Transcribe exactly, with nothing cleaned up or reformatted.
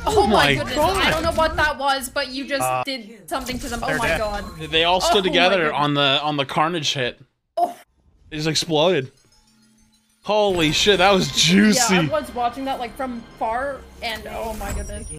Oh my, my goodness, God. I don't know what that was, but you just Uh, did something to them. Oh they're my dead. god. They all stood Oh my together goodness. on the on the Carnage hit. Oh. They just exploded. Holy shit, that was juicy. Yeah, I was watching that like from far, and oh my goodness.